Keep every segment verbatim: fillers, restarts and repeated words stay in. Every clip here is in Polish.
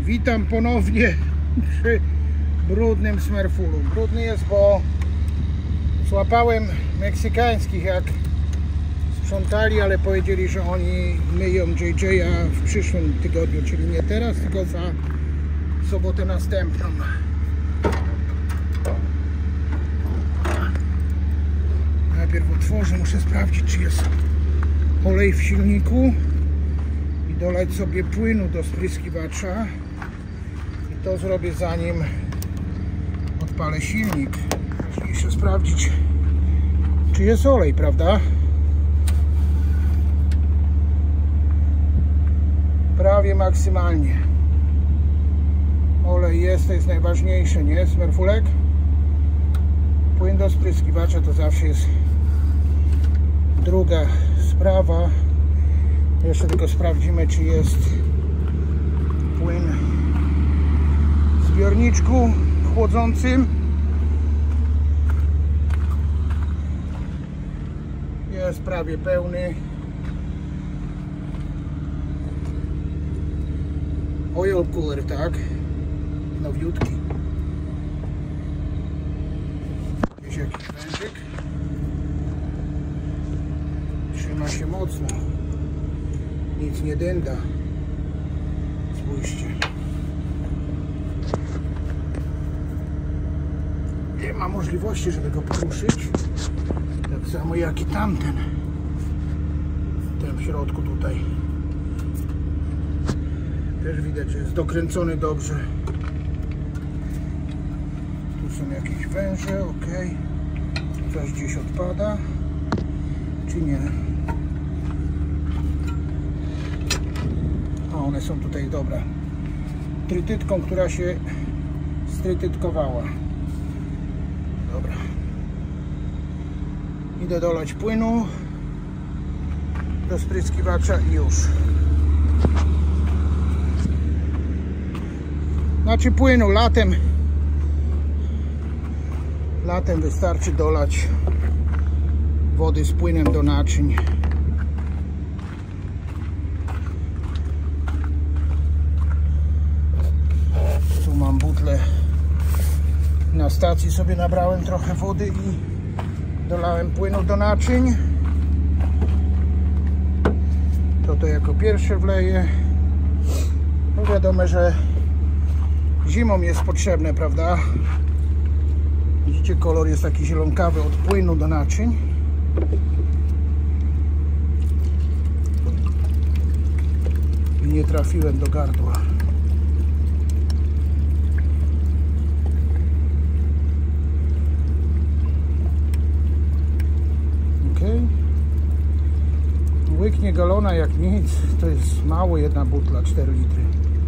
Witam ponownie przy brudnym Smurfulu. Brudny jest, bo złapałem meksykańskich, jak sprzątali, ale powiedzieli, że oni myją J J a w przyszłym tygodniu, czyli nie teraz, tylko za sobotę następną. Najpierw otworzę, muszę sprawdzić, czy jest olej w silniku i dolać sobie płynu do spryskiwacza. I to zrobię, zanim odpalę silnik. Muszę sprawdzić, czy jest olej, prawda? Prawie maksymalnie. Olej jest, to jest najważniejsze, nie? Smurfulek? Płyn do spryskiwacza to zawsze jest druga sprawa. Jeszcze tylko sprawdzimy, czy jest płyn w zbiorniczku chłodzącym. Jest prawie pełny. Oil cooler, tak? Nowiutki. Jest jakiś wężyk. Trzyma się mocno. Nic nie dęda. Spójrzcie. Nie ma możliwości, żeby go poruszyć. Tak samo jak i tamten. Ten w środku tutaj. Też widać, że jest dokręcony dobrze. Tu są jakieś węże, ok. Coś gdzieś odpada. Czy nie? A one są tutaj, dobra. Trytytką, która się strytytkowała. Dobra. Idę dolać płynu do spryskiwacza i już. Znaczy płynu, latem latem wystarczy dolać wody z płynem do naczyń. Tu mam butlę. Na stacji sobie nabrałem trochę wody i dolałem płynu do naczyń. To to jako pierwsze wleję. No wiadomo, że zimą jest potrzebne, prawda? Widzicie, kolor jest taki zielonkawy od płynu do naczyń. I nie trafiłem do gardła. Ok. Łyknie galona jak nic. To jest mało, jedna butla, cztery litry.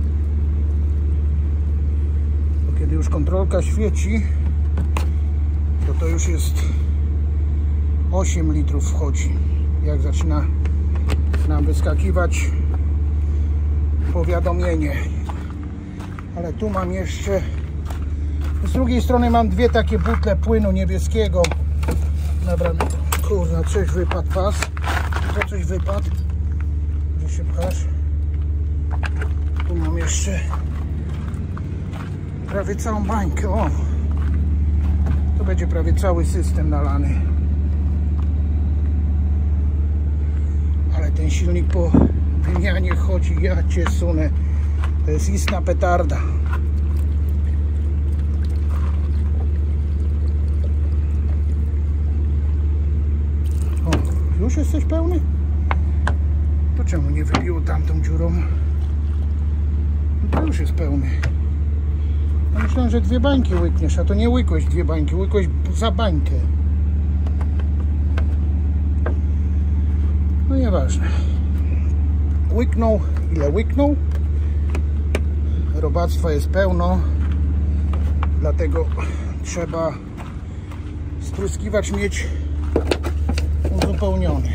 Kiedy już kontrolka świeci, to to już jest osiem litrów wchodzi. Jak zaczyna nam wyskakiwać powiadomienie. Ale tu mam jeszcze, z drugiej strony mam dwie takie butle płynu niebieskiego. Dobra, kurna, coś wypadł pas. To coś wypadł. Gdzie się pchasz? Tu mam jeszcze prawie całą bańkę. O, to będzie prawie cały system nalany. Ale ten silnik po wymianie chodzi, ja cię sunę. To jest istna petarda. O, już jesteś pełny? To czemu nie wybiło tamtą dziurą? No to już jest pełny. Myślałem, że dwie bańki łykniesz, a to nie łykłeś dwie bańki, łykłeś za bańkę. No nieważne. Łyknął, ile łyknął. Robactwa jest pełno, dlatego trzeba spryskiwacz mieć uzupełniony.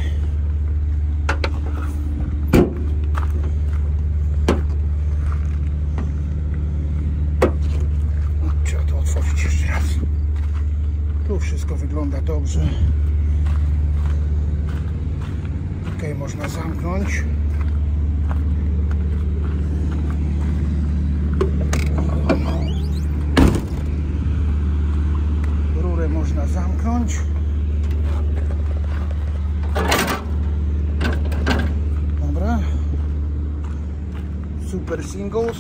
Tu wszystko wygląda dobrze. Ok, można zamknąć. Super Singles.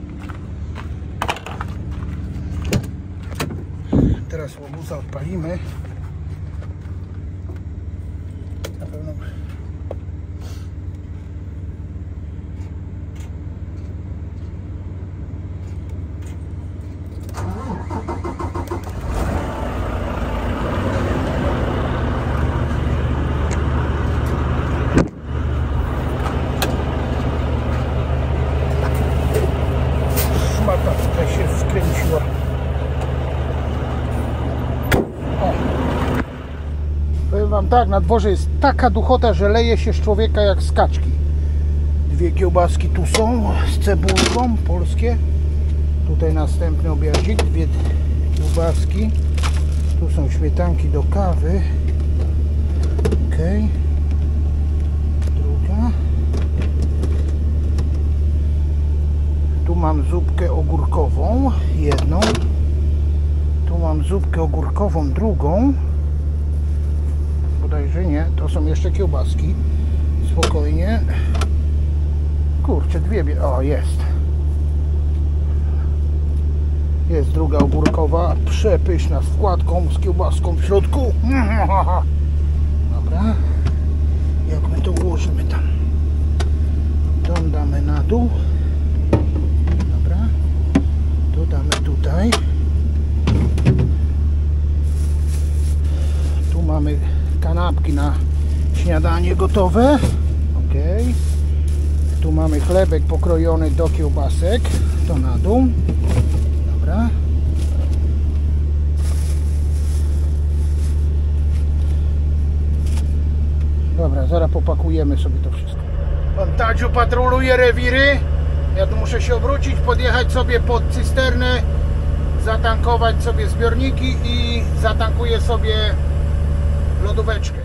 Teraz łobuza odpalimy. Na pewno szmata się wkręciła. Powiem wam tak, na dworze jest taka duchota, że leje się z człowieka jak z kaczki. Dwie kiełbaski tu są z cebulką, polskie. Tutaj następny obiadzik, dwie kiełbaski. Tu są śmietanki do kawy. Ok. Druga. Tu mam zupkę ogórkową, jedną. Tu mam zupkę ogórkową, drugą. Bodajże nie, to są jeszcze kiełbaski. Spokojnie. Kurczę, dwie. O, jest. Jest druga ogórkowa, przepyszna, z wkładką, z kiełbaską w środku. Dobra. Jak my to ułożymy tam? Tą damy na dół. Dobra. To damy tutaj. Tu mamy kanapki na śniadanie gotowe. Ok. Tu mamy chlebek pokrojony do kiełbasek. To na dół. Dobra. Dobra, zaraz popakujemy sobie to wszystko. Pan Tadziu patroluje rewiry. Ja tu muszę się obrócić, podjechać sobie pod cysternę, zatankować sobie zbiorniki i zatankuję sobie lodóweczkę.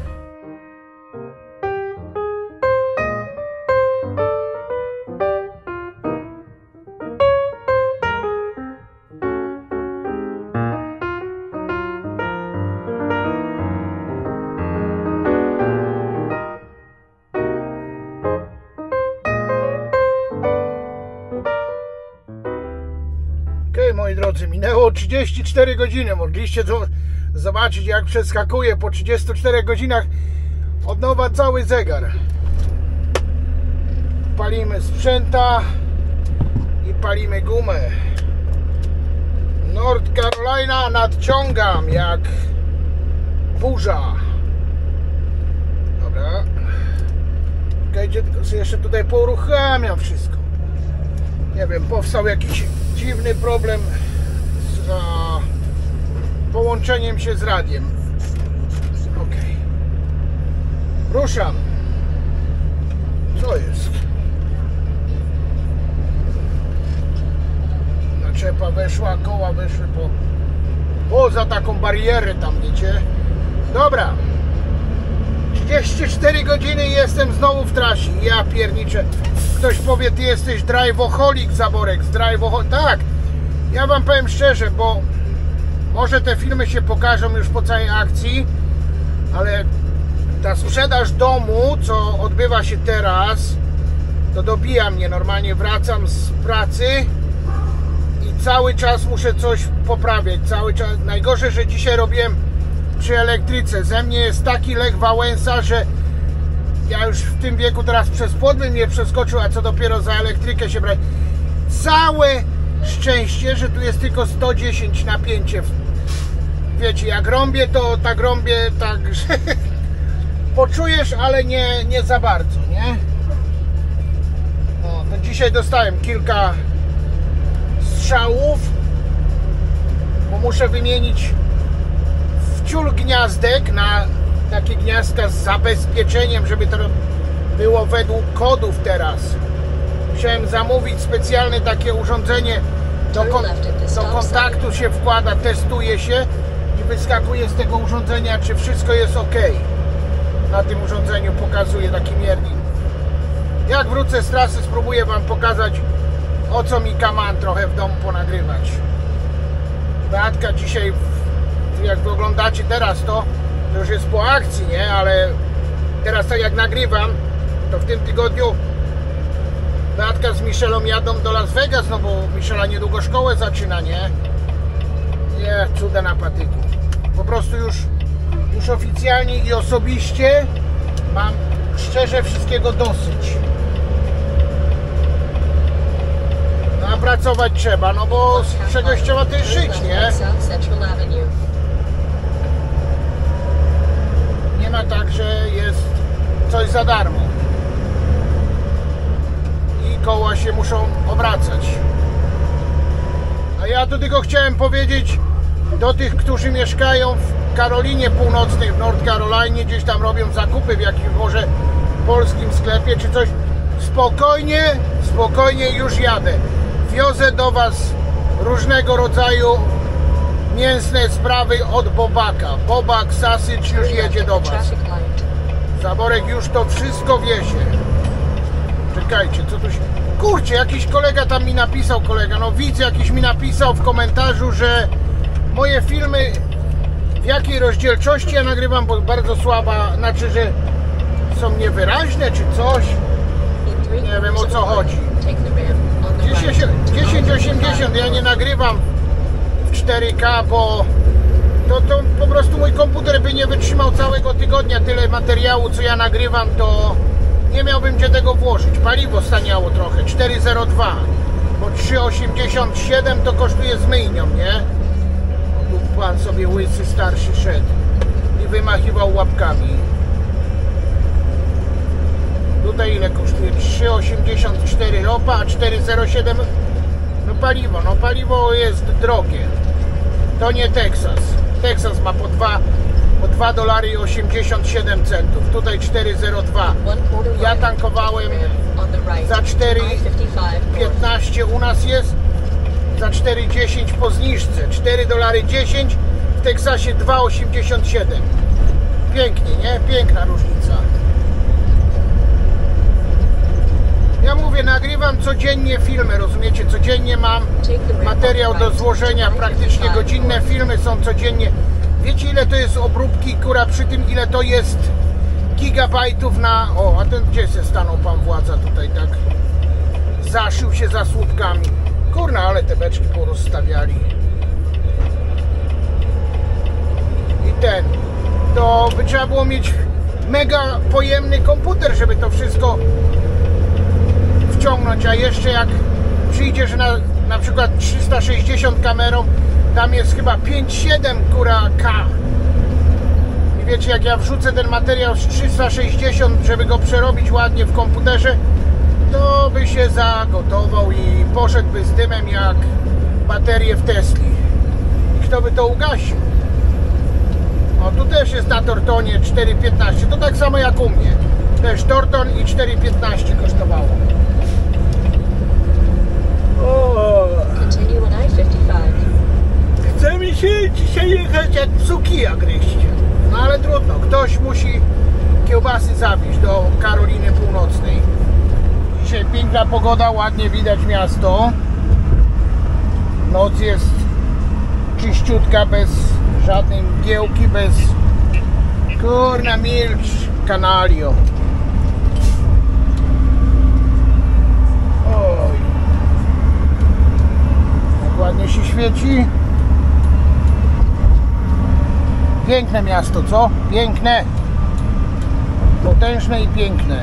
Moi drodzy, minęło trzydzieści cztery godziny. Mogliście to zobaczyć, jak przeskakuje po trzydziestu czterech godzinach od nowa cały zegar. Palimy sprzęta i palimy gumę. North Carolina nadciągam jak burza. Dobra. Czekajcie, tylko sobie jeszcze tutaj pouruchamiam wszystko. Nie wiem, powstał jakiś dziwny problem z a, połączeniem się z radiem. Ok. Ruszam. Co jest? Naczepa weszła, koła weszły po... Poza taką barierę tam, wiecie? Dobra. trzydzieści cztery godziny i jestem znowu w trasie. Ja pierniczę. Ktoś powie, ty jesteś driveoholik, Zaborek, z driveoholik. Tak, ja wam powiem szczerze, bo może te filmy się pokażą już po całej akcji, ale ta sprzedaż domu, co odbywa się teraz, to dobija mnie. Normalnie wracam z pracy i cały czas muszę coś poprawiać. Cały czas. Najgorzej, że dzisiaj robiłem przy elektryce. Ze mnie jest taki Lech Wałęsa, że ja już w tym wieku teraz przez płot mnie przeskoczył, a co dopiero za elektrykę się brać. Całe szczęście, że tu jest tylko sto dziesięć napięcie. Wiecie, jak rąbię, to tak rąbię, tak, że poczujesz, ale nie, nie za bardzo, nie? No, to dzisiaj dostałem kilka strzałów, bo muszę wymienić wciół gniazdek na takie gniazdka z zabezpieczeniem, żeby to było według kodów teraz. Musiałem zamówić specjalne takie urządzenie, do, kon do kontaktu się wkłada, testuje się i wyskakuje z tego urządzenia, czy wszystko jest ok. Na tym urządzeniu pokazuje taki miernik. Jak wrócę z trasy, spróbuję wam pokazać, o co mi kaman trochę w domu ponagrywać. Beatka dzisiaj, jak wy oglądacie teraz to, to już jest po akcji, nie? Ale teraz tak jak nagrywam, to w tym tygodniu Beatka z Michelą jadą do Las Vegas, no bo Michela niedługo szkołę zaczyna, nie? Nie, cuda na patyku. Po prostu już, już oficjalnie i osobiście mam szczerze wszystkiego dosyć. No a pracować trzeba, no bo z czegoś trzeba też żyć, nie? Nie ma tak, że jest coś za darmo. I koła się muszą obracać. A ja tu tylko chciałem powiedzieć do tych, którzy mieszkają w Karolinie Północnej, w North Carolinie, gdzieś tam robią zakupy w jakimś może polskim sklepie czy coś. Spokojnie, spokojnie już jadę. Wiozę do Was różnego rodzaju mięsne sprawy od Bobaka. Bobak Sausage już jedzie do Was. Zaborek już to wszystko wiezie. Czekajcie, co tu się... Kurczę, jakiś kolega tam mi napisał, kolega, no widz jakiś mi napisał w komentarzu, że moje filmy w jakiej rozdzielczości ja nagrywam, bo bardzo słaba, znaczy, że są niewyraźne czy coś. Nie wiem, o co chodzi. dziesięć osiemdziesiąt ja nie nagrywam w cztery K, bo to, to po prostu mój komputer by nie wytrzymał całego tygodnia. Tyle materiału, co ja nagrywam, to nie miałbym gdzie tego włożyć. Paliwo staniało trochę, cztery zero dwa, bo trzy osiemdziesiąt siedem to kosztuje z myjnią, nie? Tu pan sobie łysy starszy szedł i wymachiwał łapkami. Tutaj ile kosztuje? trzy osiemdziesiąt cztery ropa, a cztery zero siedem no paliwo. No paliwo jest drogie. To nie Teksas. Teksas ma po dwa po dwa dolary i osiemdziesiąt siedem centów. Tutaj cztery zero dwa. Ja tankowałem za cztery piętnaście, u nas jest za cztery dziesięć po zniżce. cztery dolary dziesięć, w Teksasie dwa osiemdziesiąt siedem. Pięknie, nie? Piękna różnica. Ja mówię, nagrywam codziennie filmy, rozumiecie? Codziennie mam materiał do złożenia, praktycznie godzinne filmy są codziennie. Wiecie, ile to jest obróbki, kura, przy tym ile to jest gigabajtów na... O, a ten gdzie się stanął pan władza tutaj tak? Zaszył się za słupkami. Kurna, ale te beczki porozstawiali. I ten... To by trzeba było mieć mega pojemny komputer, żeby to wszystko wciągnąć, a jeszcze jak przyjdziesz na na przykład trzysta sześćdziesiąt kamerą, tam jest chyba pięć siedem kura K. I wiecie, jak ja wrzucę ten materiał z trzysta sześćdziesiąt, żeby go przerobić ładnie w komputerze, to by się zagotował i poszedłby z dymem jak baterie w Tesli. I kto by to ugasił? O, tu też jest na Tortonie cztery piętnaście, to tak samo jak u mnie. Też Torton i cztery piętnaście kosztowało. O. Chce mi się dzisiaj jechać jak psu kija gryźć. No ale trudno, ktoś musi kiełbasy zawieźć do Karoliny Północnej. Dzisiaj piękna pogoda, ładnie widać miasto. Noc jest czyściutka, bez żadnej mgiełki, bez... Kurna, milcz, kanalio. Oj. Jak ładnie się świeci. Piękne miasto, co? Piękne. Potężne i piękne.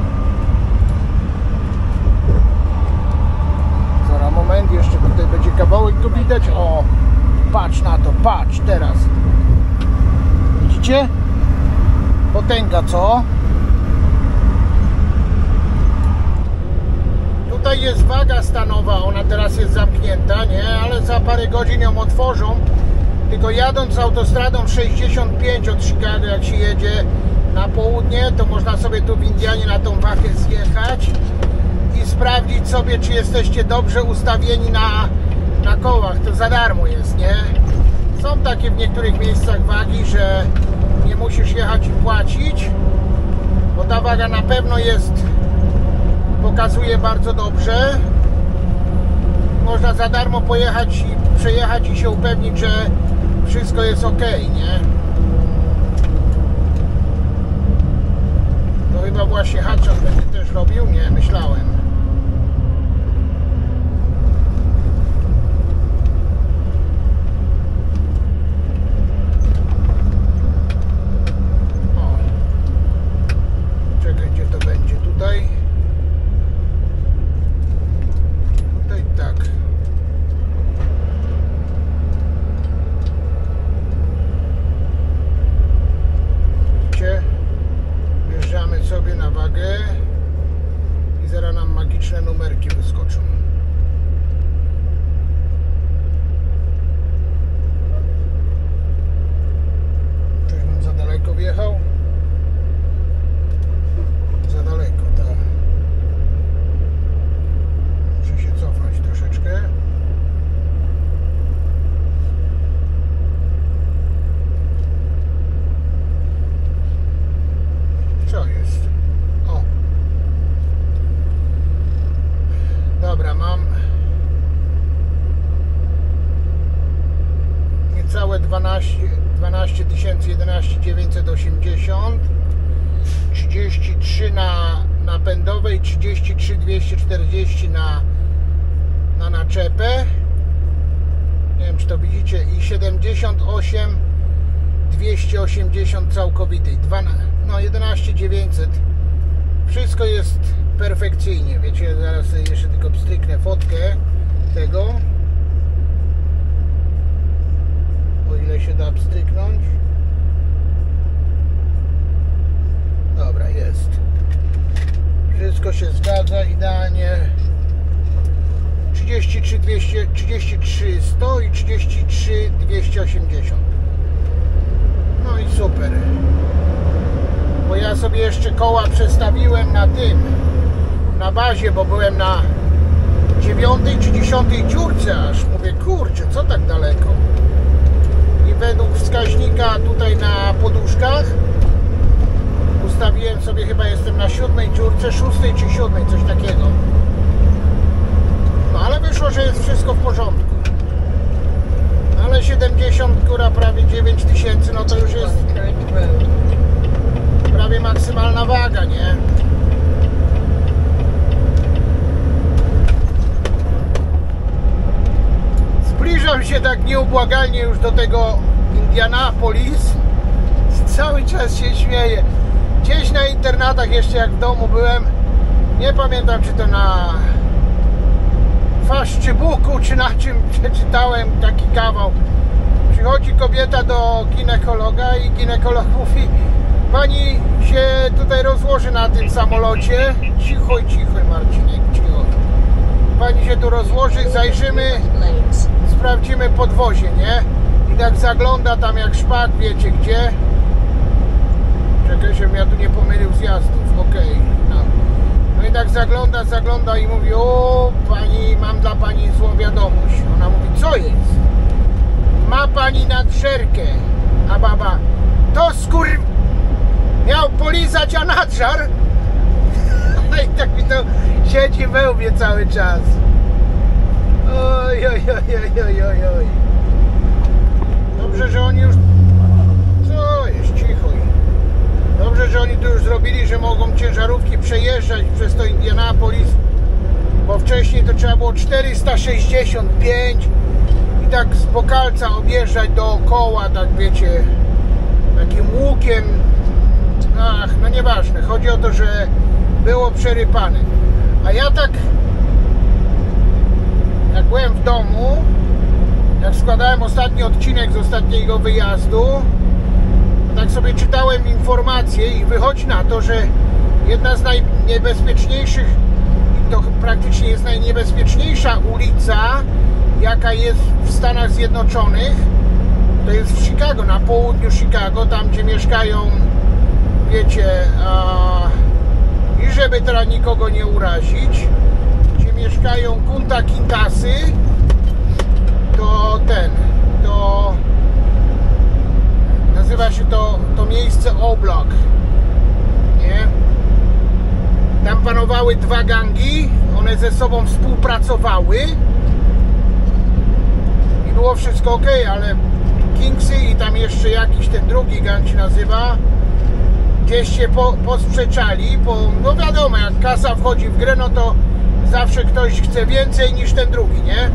Zaraz, moment, jeszcze tutaj będzie kawałek go widać. O, patrz na to, patrz teraz. Widzicie? Potęga, co? Tutaj jest waga stanowa, ona teraz jest zamknięta, nie? Ale za parę godzin ją otworzą. Tylko jadąc autostradą sześćdziesiąt pięć od Chicago, jak się jedzie na południe, to można sobie tu w Indianie na tą wagę zjechać i sprawdzić sobie, czy jesteście dobrze ustawieni na, na kołach. To za darmo jest, nie? Są takie w niektórych miejscach wagi, że nie musisz jechać i płacić, bo ta waga na pewno jest, pokazuje bardzo dobrze. Można za darmo pojechać i przejechać i się upewnić, że wszystko jest ok, nie? To chyba właśnie Hatchan będzie też robił? Nie, myślałem. różne numerki wyskoczą. Coś bym za daleko wjechał? Za daleko, tak. Muszę się cofnąć troszeczkę. Co jest? O! Dobra, mam niecałe dwanaście tysięcy, jedenaście tysięcy dziewięćset osiemdziesiąt, trzydzieści trzy na napędowej, trzydzieści trzy tysiące dwieście czterdzieści na, na naczepę. Nie wiem, czy to widzicie, i siedemdziesiąt osiem tysięcy dwieście osiemdziesiąt całkowitej. No jedenaście tysięcy dziewięćset. Wszystko jest perfekcyjnie. Wiecie, zaraz jeszcze tylko pstryknę fotkę tego, o ile się da pstryknąć. Dobra, jest. Wszystko się zgadza idealnie. trzydzieści trzy dwieście, trzydzieści trzy sto i trzydzieści trzy dwieście osiemdziesiąt. No i super. Bo ja sobie jeszcze koła przestawiłem na tym, na bazie, bo byłem na dziewiątej czy dziesiątej dziurce aż. Mówię, kurczę, co tak daleko? I według wskaźnika tutaj na poduszkach ustawiłem sobie, chyba jestem na siódmej dziurce, szóstej czy siódmej, coś takiego. No ale wyszło, że jest wszystko w porządku. Ale siedemdziesiąt, która prawie dziewięć tysięcy, no to już jest prawie maksymalna waga, nie? Zbliżam się tak nieubłagalnie już do tego Indianapolis. Cały czas się śmieję. Gdzieś na internatach jeszcze jak w domu byłem, nie pamiętam, czy to na Faszczybuku, czy na czym przeczytałem taki kawał. Przychodzi kobieta do ginekologa i ginekolog mówi: pani się tutaj rozłoży na tym samolocie. Cicho, cicho, Marcinek, cicho. Pani się tu rozłoży, zajrzymy, sprawdzimy podwozie, nie? I tak zagląda tam jak szpak, wiecie gdzie. Czekaj, żebym ja tu nie pomylił zjazdów, okej, okay, no. No i tak zagląda, zagląda i mówi: o, pani, mam dla pani złą wiadomość. Ona mówi: co jest? Ma pani nadżerkę. A baba: to skur... miał polizać, a nadżar? No i tak mi to siedzi we łbie cały czas. Oj, oj, oj, oj, oj, oj, oj. Dobrze, że oni już... Co jest? Cicho. Dobrze, że oni tu już zrobili, że mogą ciężarówki przejeżdżać przez to Indianapolis, bo wcześniej to trzeba było czterysta sześćdziesiąt pięć i tak z Bokalca objeżdżać dookoła, tak wiecie, takim łukiem. Ach, no nieważne, chodzi o to, że było przerypane. A ja tak, jak byłem w domu, jak składałem ostatni odcinek z ostatniego wyjazdu, tak sobie czytałem informacje i wychodzi na to, że jedna z najniebezpieczniejszych, i to praktycznie jest najniebezpieczniejsza ulica, jaka jest w Stanach Zjednoczonych, to jest w Chicago, na południu Chicago, tam gdzie mieszkają, wiecie, a, i żeby teraz nikogo nie urazić, gdzie mieszkają Kunta Kintasy, to ten, to nazywa się to, to miejsce O-Block, nie? Tam panowały dwa gangi, one ze sobą współpracowały i było wszystko ok, ale Kingsy i tam jeszcze jakiś ten drugi gang się nazywa, gdzieś się po, posprzeczali, bo no wiadomo, jak kasa wchodzi w grę, no to zawsze ktoś chce więcej niż ten drugi, nie?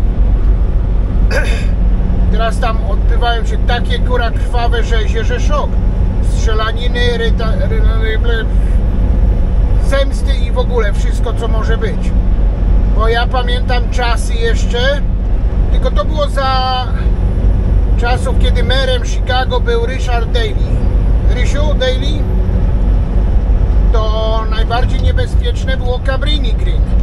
Teraz tam odbywają się takie góra krwawe rzezie, że szok. Strzelaniny, ryta, ry, ry, ry, zemsty i w ogóle wszystko, co może być. Bo ja pamiętam czasy jeszcze, tylko to było za czasów, kiedy merem Chicago był Richard Daley. Rysiu Daley? To najbardziej niebezpieczne było Cabrini Green.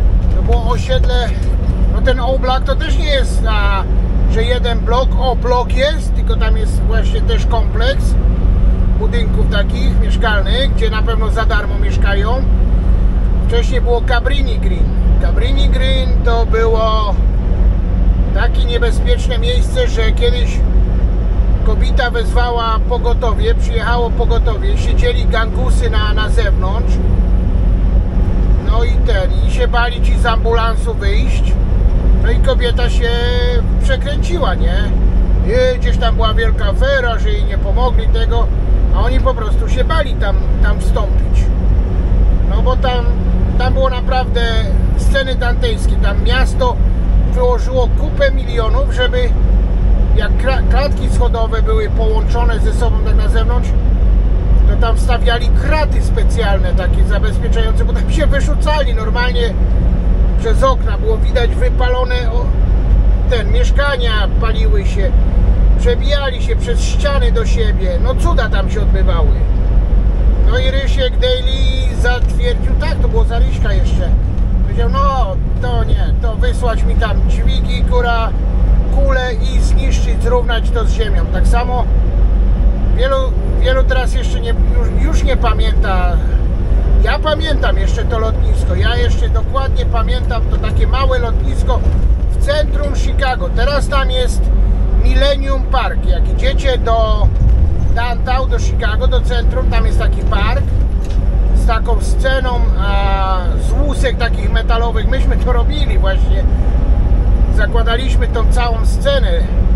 było osiedle, no ten Oblak to też nie jest, a, że jeden blok, o blok jest, tylko tam jest właśnie też kompleks budynków takich mieszkalnych, gdzie na pewno za darmo mieszkają. Wcześniej było Cabrini Green. Cabrini Green to było takie niebezpieczne miejsce, że kiedyś kobieta wezwała pogotowie, przyjechało pogotowie, siedzieli gangusy na, na zewnątrz, no i ten, i się bali ci z ambulansu wyjść, no i kobieta się przekręciła, nie? I gdzieś tam była wielka afera, że jej nie pomogli tego, a oni po prostu się bali tam, tam wstąpić, no bo tam, tam było naprawdę sceny dantejskie, tam miasto wyłożyło kupę milionów, żeby jak klatki schodowe były połączone ze sobą tak na zewnątrz, to tam stawiali kraty specjalne takie zabezpieczające, bo tam się wyrzucali normalnie przez okna, było widać wypalone ten, mieszkania paliły się, przebijali się przez ściany do siebie, no cuda tam się odbywały. No i Rysiek Daily zatwierdził, tak, to było za Ryśka jeszcze, powiedział, no to nie, to wysłać mi tam dźwigi, kura, kule i zniszczyć, zrównać to z ziemią. Tak samo wielu, wielu teraz jeszcze nie, już, już nie pamięta. Ja pamiętam jeszcze to lotnisko, ja jeszcze dokładnie pamiętam to takie małe lotnisko w centrum Chicago. Teraz tam jest Millennium Park. Jak idziecie do downtown, do Chicago, do centrum, tam jest taki park z taką sceną a, z łusek takich metalowych. Myśmy to robili właśnie. Zakładaliśmy tą całą scenę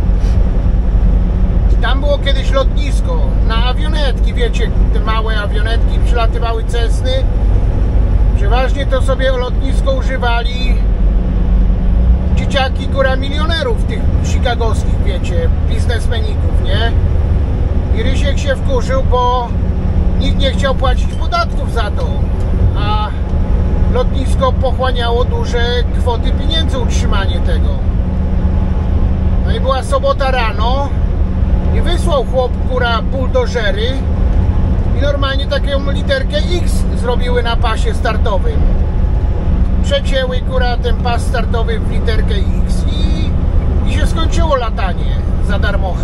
i tam było kiedyś lotnisko na awionetki, wiecie, te małe awionetki, przylatywały Cessny. Przeważnie to sobie lotnisko używali dzieciaki, góra milionerów tych chicagowskich, wiecie, biznesmeników, nie? I Rysiek się wkurzył, bo nikt nie chciał płacić podatków za to, a lotnisko pochłaniało duże kwoty pieniędzy, utrzymanie tego. No i była sobota rano i wysłał chłop, kura, buldożery i normalnie taką literkę X zrobiły na pasie startowym. Przecięły, kura, ten pas startowy w literkę X i, i się skończyło latanie za darmochę.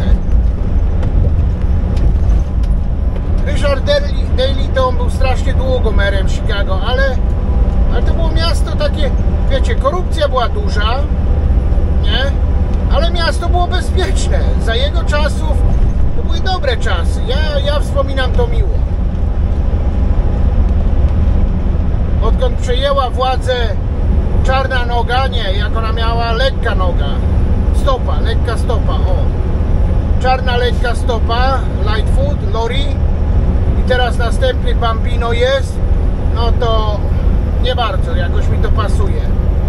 Ryszard Daily to on był strasznie długo merem Chicago, ale Ale to było miasto takie, wiecie, korupcja była duża, nie? Ale miasto było bezpieczne. Za jego czasów to były dobre czasy. Ja, ja wspominam to miło. Odkąd przejęła władzę czarna noga, nie, jak ona miała lekka noga. Stopa, lekka stopa, o. Czarna lekka stopa, Lightfoot, Lori. I teraz następny Bambino jest, no to nie bardzo, jakoś mi to pasuje.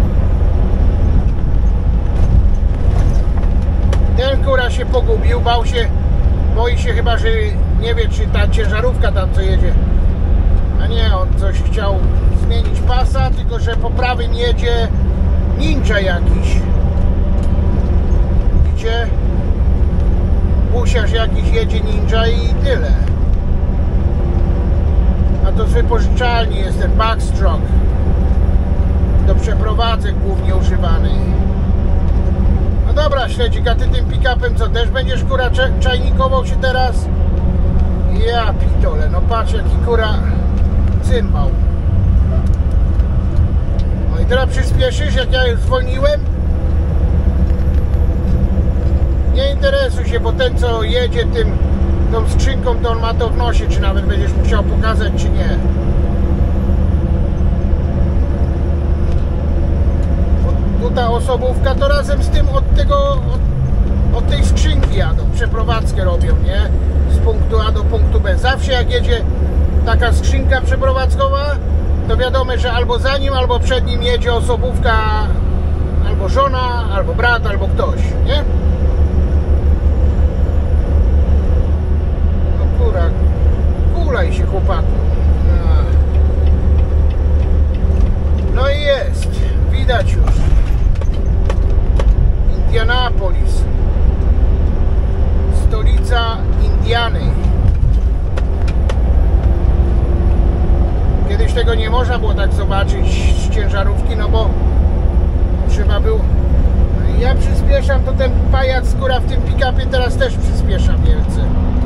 Ten kura się pogubił, bał się, boi się chyba, że nie wie, czy ta ciężarówka tam co jedzie. A nie, on coś chciał zmienić pasa, tylko że po prawym jedzie ninja jakiś. Widzicie? Busiarz jakiś jedzie ninja i tyle. A to z wypożyczalni jest ten backstroke. Do przeprowadzek głównie używany. No dobra, śledzik, a ty tym pick-upem co, też będziesz, kura, czajnikował się teraz? Ja pitole, no patrz jaki, kura, cymbał. No i teraz przyspieszysz, jak ja już zwolniłem? Nie interesuj się, bo ten co jedzie tym, tą skrzynką, to on ma to w nosie, czy nawet będziesz musiał pokazać, czy nie. Tu ta osobówka to razem z tym od tego, od, od tej skrzynki jadą, przeprowadzkę robią, nie? Z punktu A do punktu B. Zawsze jak jedzie taka skrzynka przeprowadzkowa, to wiadomo, że albo za nim, albo przed nim jedzie osobówka, albo żona, albo brat, albo ktoś, nie? No kura, kulaj się, chłopaku. No i jest, widać już. Indianapolis, stolica Indiany. Kiedyś tego nie można było tak zobaczyć z ciężarówki, no bo przyspieszam, to ten pajac skóra w tym pick-upie teraz też przyspiesza wielce.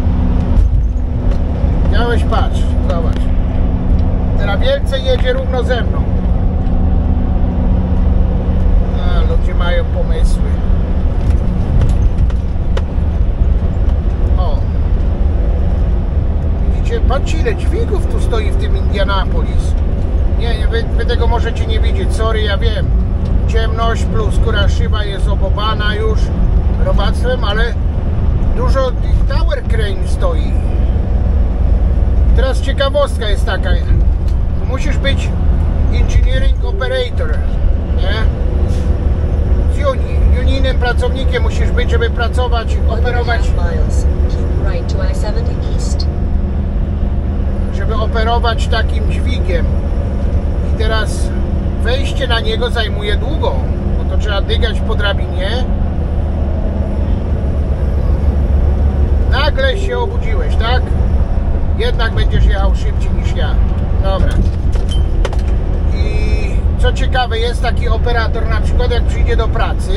Miałeś, patrz, zobacz. Teraz wielce jedzie równo ze mną. A, ludzie mają pomysły. O. Widzicie, patrzcie ile dźwigów tu stoi w tym Indianapolis. Nie, nie wy, wy tego możecie nie widzieć, sorry, ja wiem. Ciemność plus skóra szyba jest obobana już robactwem, ale dużo tych tower crane stoi. Teraz ciekawostka jest taka, musisz być engineering operator, nie? Z Unii, unijnym pracownikiem musisz być, żeby pracować, operować, żeby operować takim dźwigiem. I teraz wejście na niego zajmuje długo, bo to trzeba dygać po drabinie. Nagle się obudziłeś, tak? Jednak będziesz jechał szybciej niż ja. Dobra. I co ciekawe, jest taki operator, na przykład jak przyjdzie do pracy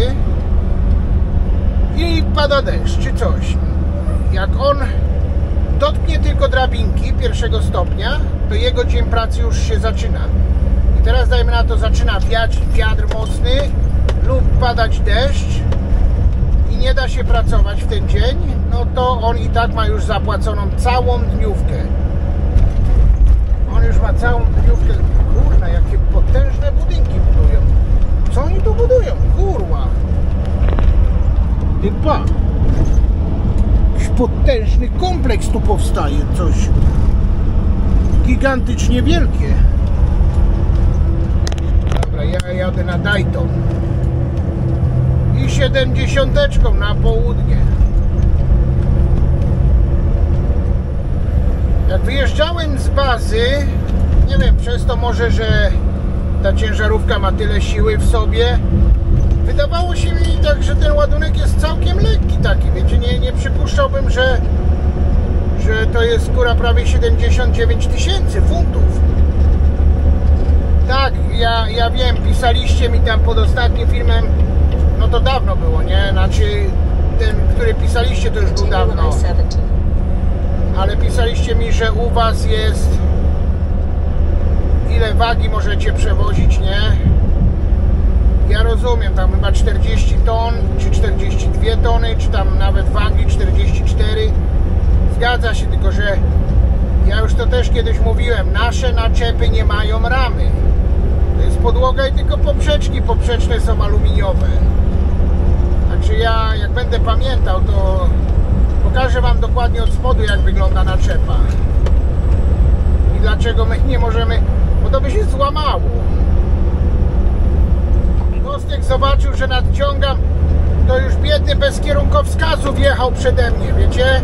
i pada deszcz czy coś, jak on dotknie tylko drabinki pierwszego stopnia, to jego dzień pracy już się zaczyna. I teraz dajmy na to, zaczyna wiać wiatr mocny lub padać deszcz i nie da się pracować w ten dzień, no to on i tak ma już zapłaconą całą dniówkę. On już ma całą dniówkę. Kurna, jakie potężne budynki budują. Co oni tu budują? Kurwa. Ty pa. Jakiś potężny kompleks tu powstaje. Coś gigantycznie wielkie. Dobra, ja jadę na Dayton. I siedemdziesiąteczką na południe. Jak wyjeżdżałem z bazy, nie wiem, przez to może, że ta ciężarówka ma tyle siły w sobie, wydawało się mi tak, że ten ładunek jest całkiem lekki taki, wiecie, nie, nie przypuszczałbym, że, że to jest skóra prawie siedemdziesiąt dziewięć tysięcy funtów. Tak, ja, ja wiem, pisaliście mi tam pod ostatnim filmem, no to dawno było, nie? Znaczy ten, który pisaliście, to już był dawno. Ale pisaliście mi, że u was jest, ile wagi możecie przewozić, nie? Ja rozumiem, tam chyba czterdzieści ton, czy czterdzieści dwie tony, czy tam nawet wagi czterdzieści cztery. Zgadza się, tylko że ja już to też kiedyś mówiłem, nasze naczepy nie mają ramy. To jest podłoga i tylko poprzeczki poprzeczne są aluminiowe. Także ja, jak będę pamiętał, to pokażę wam dokładnie od spodu, jak wygląda naczepa i dlaczego my nie możemy, bo to by się złamało. Kostek zobaczył, że nadciągam, to już biedny bez kierunkowskazów jechał przede mnie, wiecie?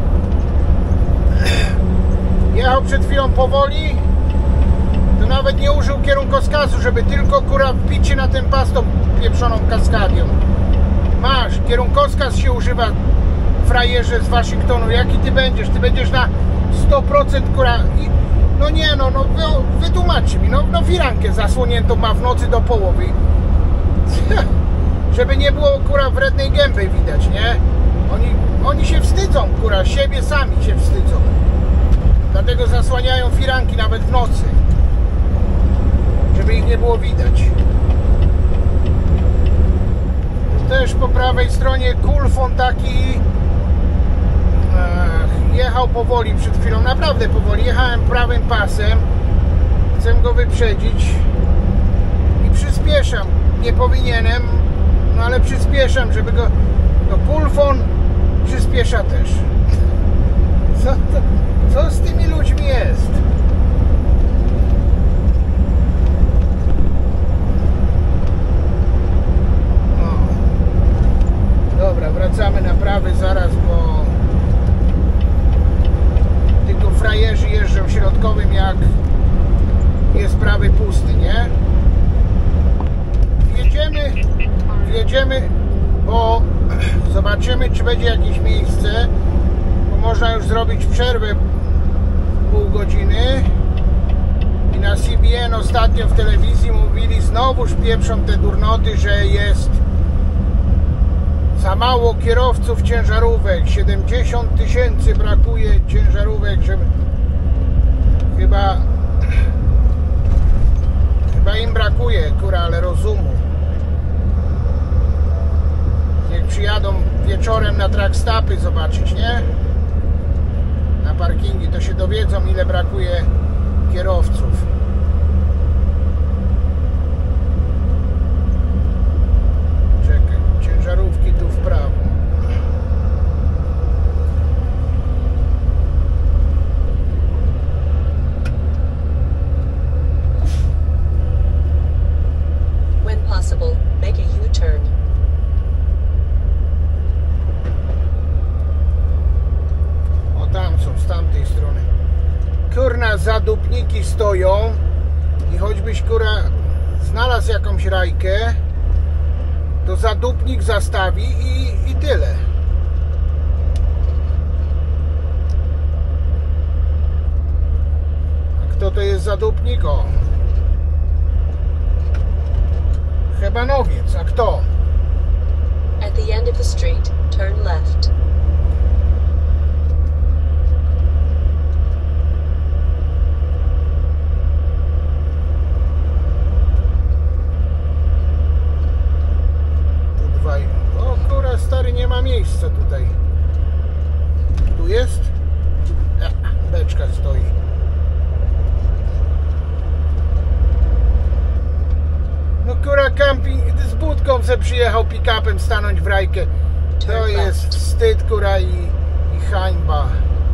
Jechał przed chwilą powoli, to nawet nie użył kierunkowskazu, żeby tylko kurwa wbić się na ten pas tą pieprzoną kaskadią. Masz, kierunkowskaz się używa, frajerze z Waszyngtonu. Jaki ty będziesz? Ty będziesz na sto procent kura... I... No nie no, no wy, wytłumaczcie mi, no, no firankę zasłoniętą ma w nocy do połowy. Żeby nie było kura wrednej gęby widać, nie? Oni, oni się wstydzą, kura, siebie sami się wstydzą. Dlatego zasłaniają firanki nawet w nocy, żeby ich nie było widać. Też po prawej stronie kulfon taki, ach, jechał powoli przed chwilą, naprawdę powoli, jechałem prawym pasem, chcę go wyprzedzić i przyspieszam, nie powinienem, no ale przyspieszam, żeby go, to kulfon przyspiesza też. Co, to, co z tymi ludźmi jest? Dobra, wracamy na prawy zaraz, bo tylko frajerzy jeżdżą środkowym, jak jest prawy pusty, nie? Wjedziemy, wjedziemy, bo zobaczymy, czy będzie jakieś miejsce, bo można już zrobić przerwę pół godziny. I na C B N ostatnio w telewizji mówili, znowuż pieprzą te durnoty, że jest Za mało kierowców ciężarówek. siedemdziesiąt tysięcy brakuje ciężarówek, żeby... Chyba... Chyba im brakuje, kurwa, ale rozumu. Jak przyjadą wieczorem na trackstopy zobaczyć, nie? Na parkingi, to się dowiedzą, ile brakuje kierowców. Czekaj, ciężarówki tu w prawo. When possible, make a U-turn. O, tam są, z tamtej strony. Kurna, zadupniki stoją i choćbyś, kurwa, znalazł jakąś rajkę, to zadupnik zastawi i, i tyle. A kto to jest zadupnik? O, Hebanowiec. A kto? At the end of the street, turn left. Tu dwaj. O kurwa, stary, nie ma miejsca tutaj. Tu jest? E, beczka stoi. No kurwa, camping z budką se przyjechał pick-upem stanąć w rajkę. To jest wstyd, kurwa, i, i hańba.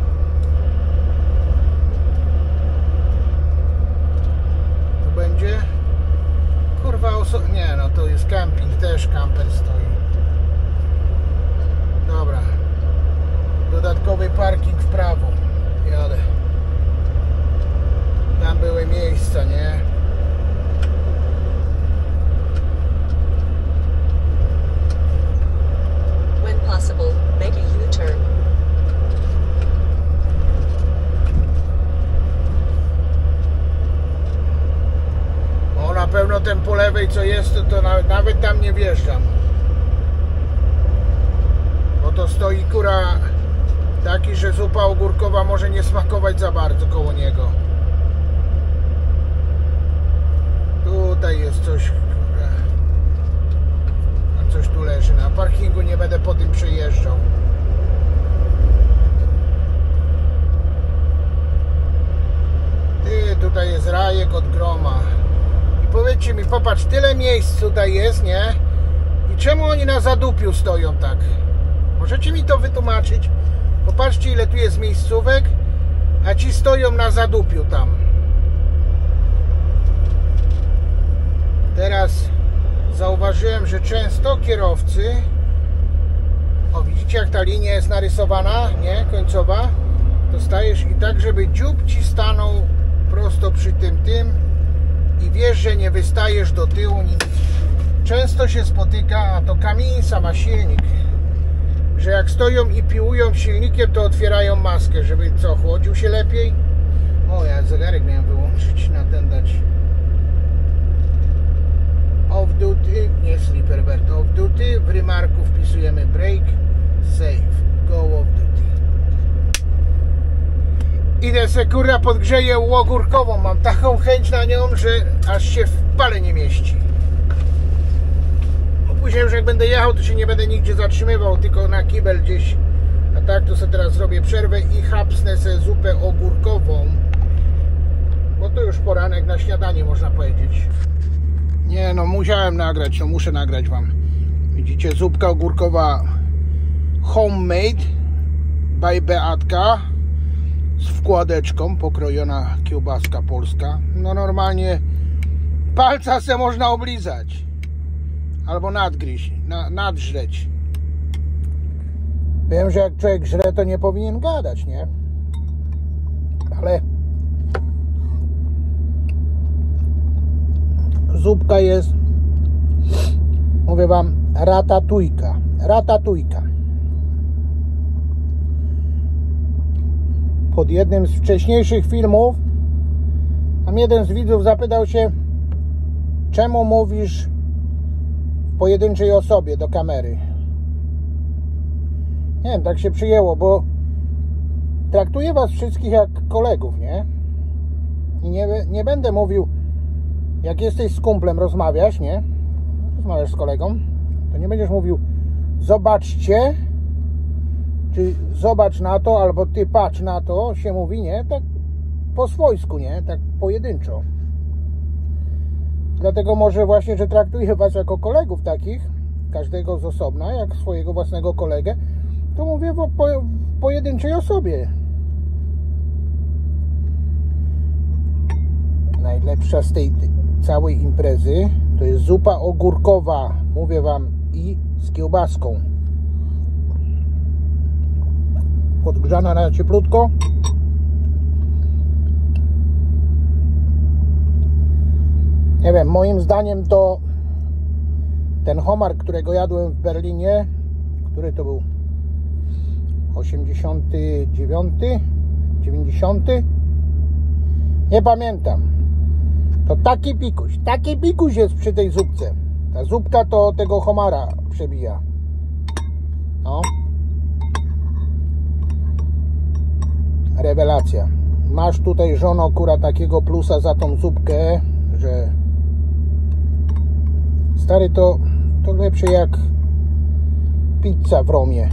Tu będzie? Kurwa, oso... Nie, no to jest camping, też kamper stoi. Dobra. Dodatkowy parking w prawo. Jadę. Tam były miejsca, nie? When possible, make a U-turn. O, na pewno ten po lewej co jest, to, to nawet, nawet tam nie wjeżdżam. Bo to stoi, kura, taki, że zupa ogórkowa może nie smakować za bardzo koło niego. Tutaj jest coś, kura. A coś tu leży. Na parkingu nie będę po tym przejeżdżał. Ty, tutaj jest rajek od groma. I powiedzcie mi, popatrz, tyle miejsc tutaj jest, nie? I czemu oni na zadupiu stoją tak? Możecie mi to wytłumaczyć? Popatrzcie, ile tu jest miejscówek, a ci stoją na zadupiu tam. Teraz zauważyłem, że często kierowcy... O, widzicie, jak ta linia jest narysowana, nie? Końcowa. To stajesz i tak, żeby dziób ci stanął prosto przy tym tym i wiesz, że nie wystajesz do tyłu nic. Często się spotyka, a to Kamisa ma silnik, że jak stoją i piłują silnikiem, to otwierają maskę, żeby co, chłodził się lepiej. O, ja zegarek miałem wyłączyć, na ten dać. Off duty, nie sleeper bird, off duty. W rymarku wpisujemy break, save, go off duty. Idę se, kurwa, podgrzeję łogórkową. Mam taką chęć na nią, że aż się w pale nie mieści. Później, że jak będę jechał, to się nie będę nigdzie zatrzymywał, tylko na kibel gdzieś. A tak to sobie teraz zrobię przerwę i chapsnę sobie zupę ogórkową. Bo to już poranek na śniadanie, można powiedzieć. Nie no, musiałem nagrać, no muszę nagrać wam. Widzicie, zupka ogórkowa homemade by Beatka z wkładeczką, pokrojona kiełbaska polska. No normalnie palca se można oblizać albo nadgryźć, na, nadżreć. Wiem, że jak człowiek żre, to nie powinien gadać, nie? Ale zupka jest, mówię wam, ratatujka. Ratatujka. Pod jednym z wcześniejszych filmów tam jeden z widzów zapytał się, czemu mówisz w pojedynczej osobie do kamery. Nie wiem, tak się przyjęło, bo traktuję was wszystkich jak kolegów, nie? I nie, nie będę mówił, jak jesteś z kumplem, rozmawiasz, nie? Rozmawiasz z kolegą, to nie będziesz mówił zobaczcie, czy zobacz na to, albo ty patrz na to, się mówi, nie? Tak po swojsku, nie? Tak pojedynczo. Dlatego może właśnie, że traktuję was jako kolegów takich, każdego z osobna, jak swojego własnego kolegę, to mówię w, po, w pojedynczej osobie. Najlepsza z tej całej imprezy to jest zupa ogórkowa, mówię wam, i z kiełbaską. Podgrzana na cieplutko. Nie wiem, moim zdaniem to ten homar, którego jadłem w Berlinie, który to był osiemdziesiąty dziewiąty, dziewięćdziesiąty, nie pamiętam. To taki pikuś, taki pikuś jest przy tej zupce. Ta zupka to tego homara przebija. No. Rewelacja. Masz tutaj, żono, akurat takiego plusa za tą zupkę, że stary, to, to lepsze jak pizza w Romie.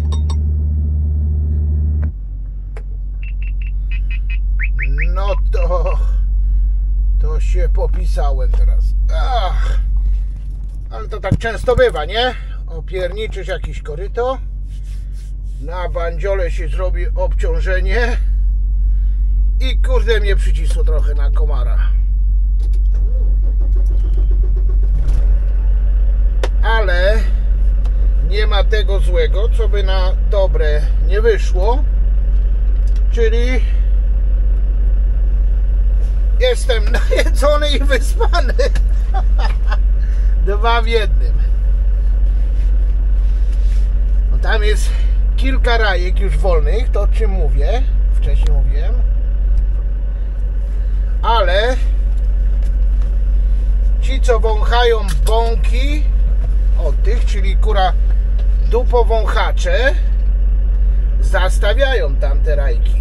No to to się popisałem teraz. Ach, ale to tak często bywa, nie? Opierniczysz jakieś koryto, na bandziole się zrobi obciążenie i kurde mnie przycisło trochę na komara. Ale nie ma tego złego, co by na dobre nie wyszło, czyli jestem najedzony i wyspany. Dwa w jednym. No tam jest kilka rajek już wolnych, to o czym mówię, wcześniej mówiłem, ale ci, co wąchają bąki od tych, czyli kura dupowąchacze, zastawiają tam te rajki.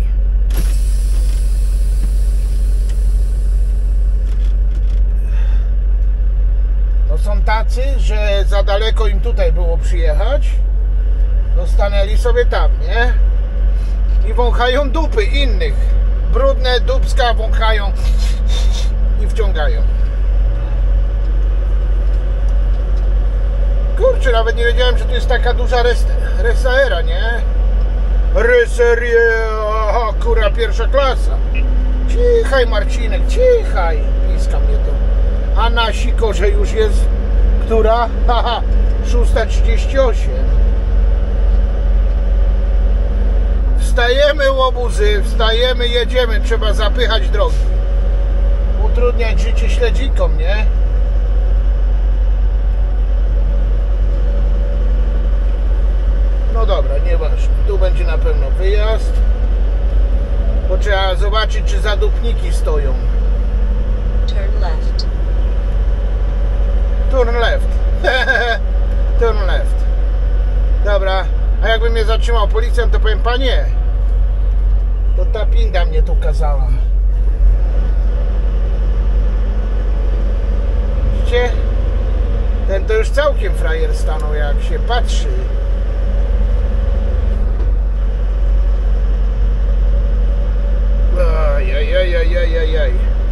To są tacy, że za daleko im tutaj było przyjechać, no stanęli sobie tam, nie? I wąchają dupy innych. Brudne dupska wąchają i wciągają. Kurczę, nawet nie wiedziałem, że tu jest taka duża resaera, nie? Reserie, aha, kura, pierwsza klasa. Cichaj, Marcinek, cichaj. Bliska mnie to. A na Sikorze już jest, która? Haha, szósta trzydzieści osiem. Wstajemy, łobuzy, wstajemy, jedziemy. Trzeba zapychać drogi. Utrudniać życie śledzikom, nie? No dobra, nieważne. Tu będzie na pewno wyjazd. Bo trzeba zobaczyć, czy zadupniki stoją. Turn left. Turn left. Turn left. Dobra. A jakby mnie zatrzymał policjant, to powiem, panie, to ta pinda mnie tu kazała. Widzicie? Ten to już całkiem frajer stanął, jak się patrzy. Ajajajajajajaj.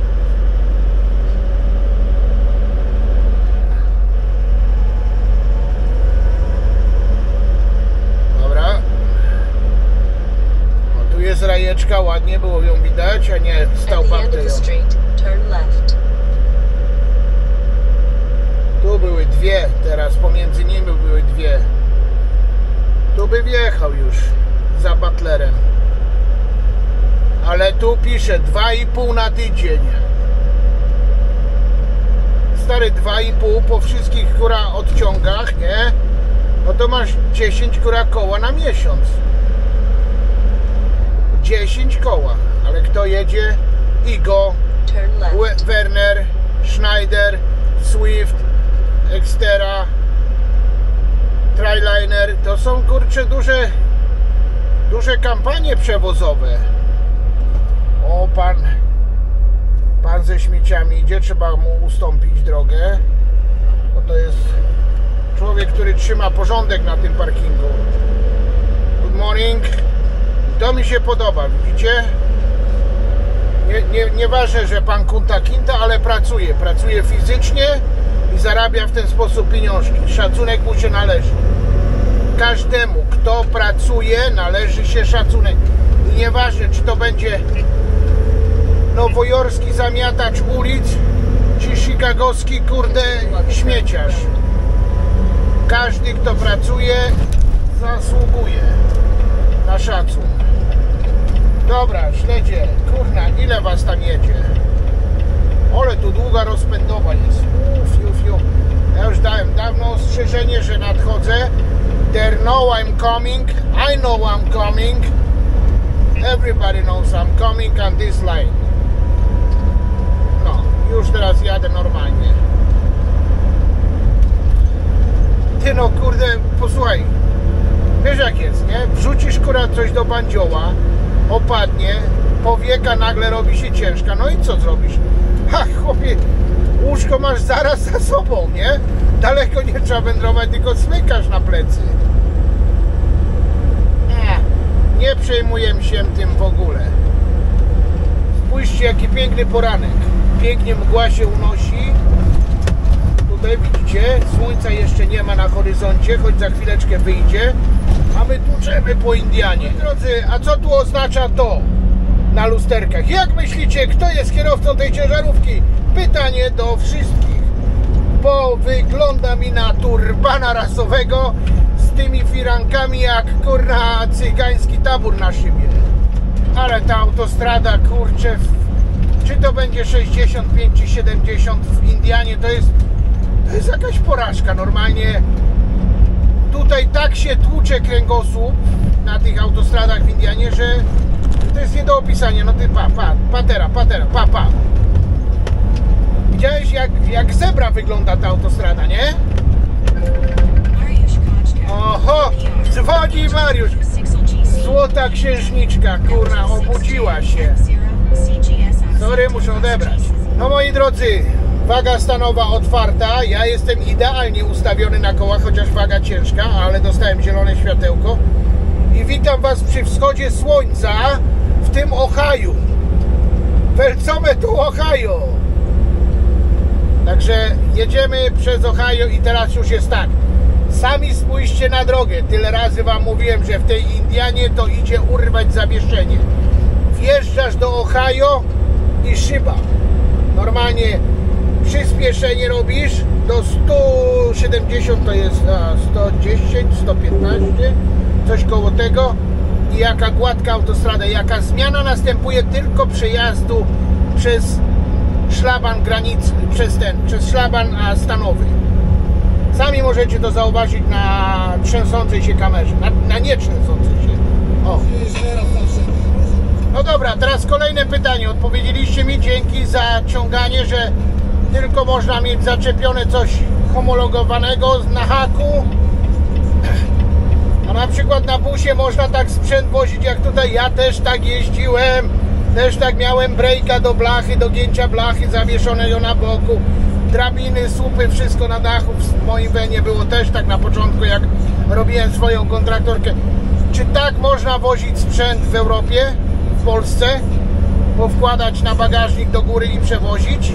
Dobra. O, tu jest rajeczka, ładnie było ją widać, a nie stał pan tył. Tu były dwie, teraz pomiędzy nimi były dwie. Tu by wjechał już za Butlerem. Ale tu pisze dwa i pół na tydzień. Stary, dwa i pół po wszystkich kura odciągach, nie? No to masz dziesięć kura koła na miesiąc. dziesięć koła. Ale kto jedzie? Igo, Werner, Schneider, Swift, Extera, Triliner. To są kurcze duże duże kampanie przewozowe. O, pan pan ze śmieciami idzie, trzeba mu ustąpić drogę, bo to jest człowiek, który trzyma porządek na tym parkingu. Good morning. To mi się podoba, widzicie? Nie, nie, nieważne, że pan kunta kinta, ale pracuje. Pracuje fizycznie i zarabia w ten sposób pieniążki. Szacunek mu się należy. Każdemu, kto pracuje, należy się szacunek. I nieważne, czy to będzie nowojorski zamiatacz ulic, czy chicagowski, kurde, śmieciarz. Każdy, kto pracuje, zasługuje na szacun. Dobra, śledzie, kurna, ile was tam jedzie? Ale tu długa rozpędowa jest. Uf, uf, uf. Ja już dałem dawno ostrzeżenie, że nadchodzę. They know I'm coming. I know I'm coming. Everybody knows I'm coming on this line. No, już teraz jadę normalnie. Ty no, kurde, posłuchaj. Wiesz jak jest, nie? Wrzucisz kurwa coś do bandzioła, opadnie, powieka nagle robi się ciężka. No i co zrobisz? Ha, chłopie, łóżko masz zaraz za sobą, nie? Daleko nie trzeba wędrować, tylko smykasz na plecy. Nie, nie przejmuję się tym w ogóle. Spójrzcie, jaki piękny poranek. Pięknie mgła się unosi. Tutaj widzicie, słońca jeszcze nie ma na horyzoncie, choć za chwileczkę wyjdzie. A my tłuczemy po Indianie. Drodzy, a co tu oznacza to na lusterkach? Jak myślicie, kto jest kierowcą tej ciężarówki? Pytanie do wszystkich. Bo wygląda mi na turbana rasowego z tymi firankami jak kurna cygański tabór na szybie. Ale ta autostrada, kurczę, czy to będzie sześćdziesiąt pięć czy siedemdziesiąt w Indianie, to jest to jest jakaś porażka. Normalnie tutaj tak się tłucze kręgosłup na tych autostradach w Indianie, że to jest nie do opisania. No ty pa, pa, patera, patera, pa, pa. Widziałeś jak, jak zebra wygląda ta autostrada, nie? Oho, dzwoni Mariusz. Złota księżniczka, kurna, obudziła się. Sorry, muszę odebrać. No moi drodzy, waga stanowa otwarta. Ja jestem idealnie ustawiony na kołach, chociaż waga ciężka, ale dostałem zielone światełko. I witam was przy wschodzie słońca w tym Ohio. Welcome tu Ohio. Także jedziemy przez Ohio i teraz już jest tak. Sami spójrzcie na drogę. Tyle razy wam mówiłem, że w tej Indianie to idzie urwać zawieszenie. Wjeżdżasz do Ohio i szyba. Normalnie przyspieszenie robisz do stu siedemdziesięciu, to jest sto dziesięć, sto piętnaście, coś koło tego. I jaka gładka autostrada, jaka zmiana następuje tylko przejazdu przez szlaban granicy, przez ten, przez szlaban stanowy. Sami możecie to zauważyć na trzęsącej się kamerze, na, na nie trzęsącej się. O. No dobra, teraz kolejne pytanie. Odpowiedzieliście mi, dzięki za ciąganie, że tylko można mieć zaczepione coś homologowanego na haku. A na przykład na busie można tak sprzęt wozić jak tutaj. Ja też tak jeździłem. Też tak miałem brejka do blachy, do gięcia blachy zawieszonego na boku. Drabiny, słupy, wszystko na dachu. W moim wenie było też tak na początku, jak robiłem swoją kontraktorkę. Czy tak można wozić sprzęt w Europie, w Polsce? Powkładać na bagażnik do góry i przewozić?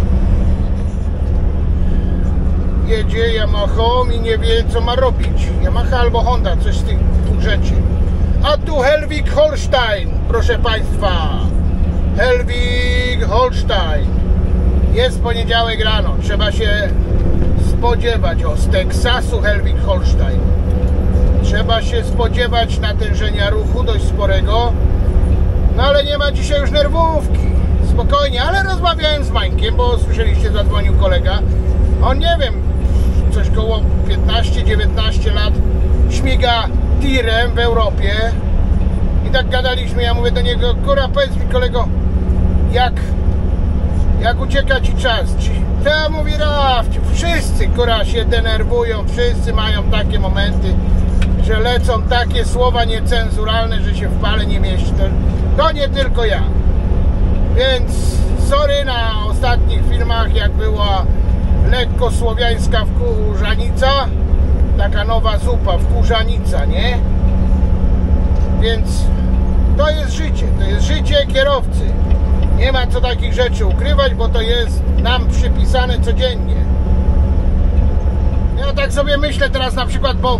Jedzie Yamaha i nie wie, co ma robić. Yamaha albo Honda, coś z tych dwóch rzeczy. A tu Helwig Holstein, proszę Państwa. Helwig Holstein. Jest poniedziałek rano, trzeba się spodziewać, o, z Teksasu Helwig Holstein. Trzeba się spodziewać natężenia ruchu dość sporego. No ale nie ma dzisiaj już nerwówki. Spokojnie, ale rozmawiałem z Mańkiem, bo słyszeliście, zadzwonił kolega. On, nie wiem, coś koło piętnaście dziewiętnaście lat śmiga tirem w Europie. I tak gadaliśmy, ja mówię do niego, kurwa, powiedz mi kolego, jak jak ucieka ci czas, czy To ja mówię, Rafciu, wszyscy kurwa się denerwują, wszyscy mają takie momenty, że lecą takie słowa niecenzuralne, że się w pale nie mieści. To, to nie tylko ja. Więc sorry na ostatnich filmach, jak była lekko słowiańska wkurzanica, taka nowa zupa, wkurzanica, nie? Więc to jest życie, to jest życie kierowcy. Nie ma co takich rzeczy ukrywać, bo to jest nam przypisane codziennie. Ja tak sobie myślę teraz na przykład, bo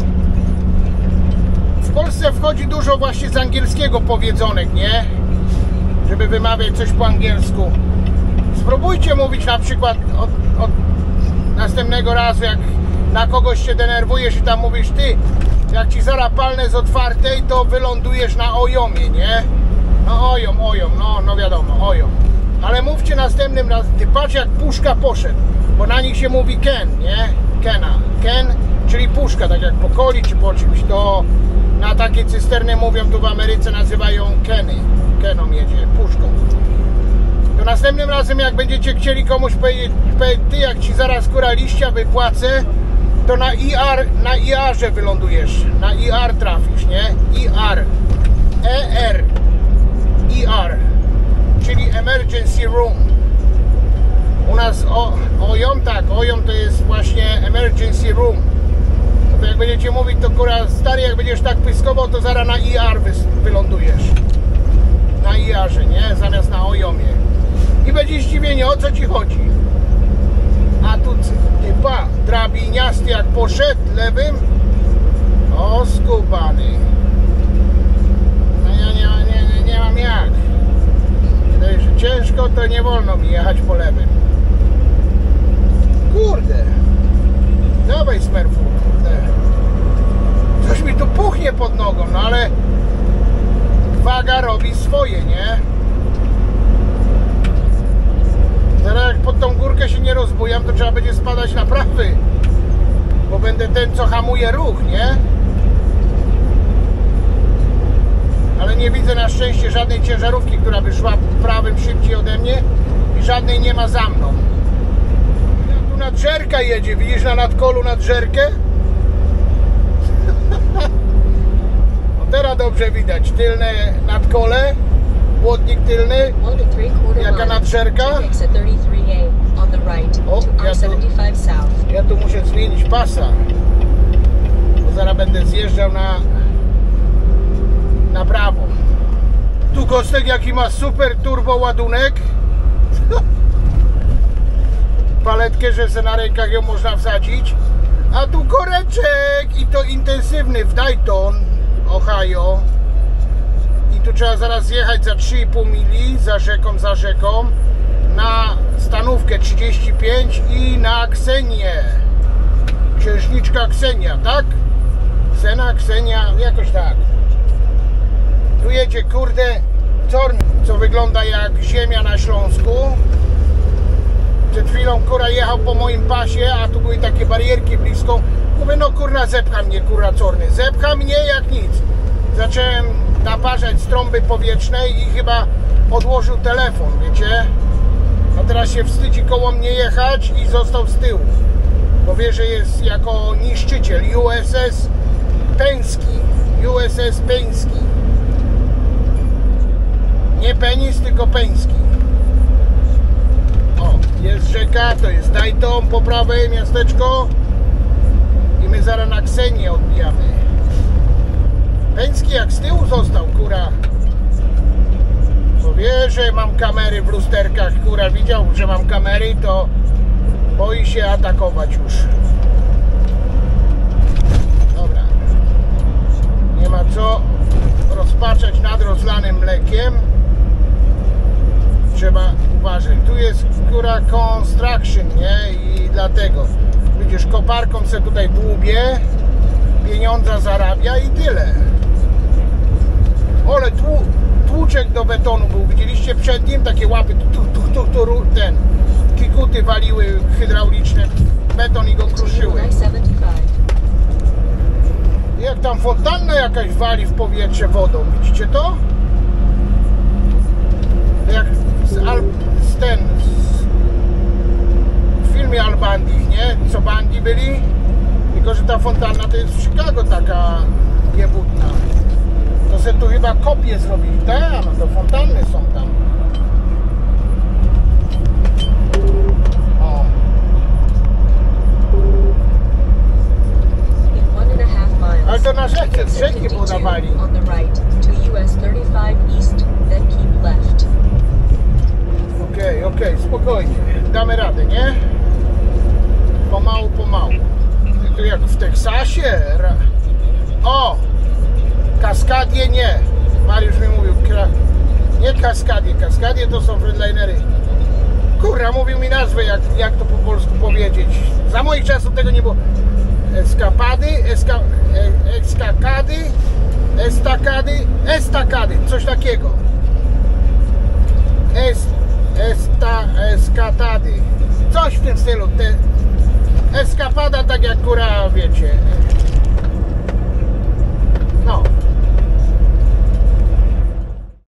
w Polsce wchodzi dużo właśnie z angielskiego powiedzonek, nie? Żeby wymawiać coś po angielsku. Spróbujcie mówić na przykład od, od następnego razu, jak na kogoś się denerwujesz i tam mówisz, ty, jak ci zaraz palnę z otwartej, to wylądujesz na ojomie, nie? No ojom, ojom, no, no wiadomo, ojom. Ale mówcie następnym razem, ty patrz jak puszka poszedł, bo na nich się mówi ken, nie? Kena, ken, czyli puszka, tak jak po coli czy po czymś, to na takie cysterny mówią, tu w Ameryce nazywają keny, keną jedzie, puszką. To następnym razem jak będziecie chcieli komuś powiedzieć, ty jak ci zaraz kura liścia wypłacę, to na I R, na I R-ze wylądujesz, na I R trafisz, nie? I R, E R, I R, czyli Emergency Room. U nas o, ojom, tak, ojom to jest właśnie Emergency Room. To jak będziecie mówić, to kura stary, jak będziesz tak pyskował, to zaraz na I R wy, wylądujesz. Na I R-ze, nie? Zamiast na ojomie. I będzie zdziwienie, o co ci chodzi. A tu typa drabiniasty jak poszedł lewym. O skubany. No ja nie, nie, nie, nie mam jak. Wydaje, że ciężko, to nie wolno mi jechać po lewym. Kurde. Dawaj smerfu, kurde. Coś mi tu puchnie pod nogą, no ale waga robi swoje, nie? Zaraz jak pod tą górkę się nie rozbujam, to trzeba będzie spadać na prawy, bo będę ten, co hamuje ruch, nie? Ale nie widzę na szczęście żadnej ciężarówki, która by szła prawym szybciej ode mnie i żadnej nie ma za mną. Tu nadżerka jedzie, widzisz na nadkolu nadżerkę? No teraz dobrze widać, tylne nadkole, błotnik tylny, jaka nadżerka. O, ja tu, ja tu muszę zmienić pasa, bo zaraz będę zjeżdżał na na prawo. Tu Kostek jaki ma super turbo ładunek. Paletkę, że se na rękach ją można wsadzić. A tu koreczek i to intensywny w Dayton, Ohio. I tu trzeba zaraz jechać za trzy i pół mili za rzeką, za rzeką na stanówkę trzydzieści pięć i na Ksenię. Księżniczka Ksenia, tak? Ksena, Ksenia, jakoś tak. Tu jedzie, kurde, torn, co wygląda jak ziemia na Śląsku. Przed chwilą kura jechał po moim pasie, a tu były takie barierki blisko. Mówię, no kurna, zepcha mnie, kurwa corny. Zepcha mnie jak nic. Zacząłem naparzać z trąby powietrznej i chyba odłożył telefon, wiecie. A teraz się wstydzi koło mnie jechać i został z tyłu. Bo wie, że jest jako niszczyciel U S S Penski. U S S Penski. Nie penis, tylko Peński. O, jest rzeka, to jest Dayton po prawej, miasteczko. I my zaraz na Ksenię odbijamy. Peński jak z tyłu został, kura. Bo wie, że mam kamery w lusterkach, kura widział, że mam kamery, to boi się atakować już. Dobra. Nie ma co rozpaczać nad rozlanym mlekiem. Trzeba uważać. Tu jest kura construction, nie? I dlatego widzisz, koparką se tutaj dłubie, pieniądza zarabia i tyle. Ale tłu, tłuczek do betonu był. Widzieliście przed nim takie łapy, tu, tu, tu, tu, tu, ten kikuty waliły hydrauliczne beton i go kruszyły. Jak tam fontanna jakaś wali w powietrze wodą, widzicie to? Jak z, Alp, z ten z, filmie Al Bundy, nie? Co Bundy byli? Tylko, że ta fontanna to jest w Chicago taka jebutna. To se tu chyba kopie zrobili. Tak, no to fontanny są tam. O. Ale to na rzece, z rzeki podawali. Okej, okej, spokojnie. Damy radę, nie? Pomału, pomału. To jak w Teksasie. O! Kaskadie nie. Mariusz mi mówił, nie kaskadie. Kaskadie to są fredlinery. Kurwa, mówił mi nazwę, jak, jak to po polsku powiedzieć. Za moich czasów tego nie było. Eskapady, eska, e, eskakady, estakady, estakady, coś takiego. Es, esta, eskatady. Coś w tym stylu. Te, eskapada, tak jak kura, wiecie. No.